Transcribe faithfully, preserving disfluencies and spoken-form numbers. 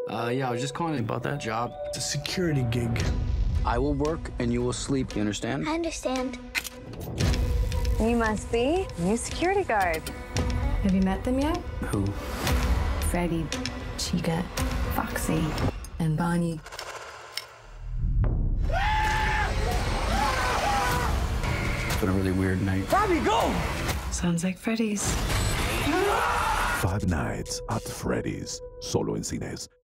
Uh, yeah, I was just calling about that job. It's a security gig. I will work and you will sleep, you understand? I understand. You must be new security guard. Have you met them yet? Who? Freddy, Chica, Foxy, and Bonnie. It's been a really weird night. Bobby, go! Sounds like Freddy's. Five Nights at Freddy's, solo en cines.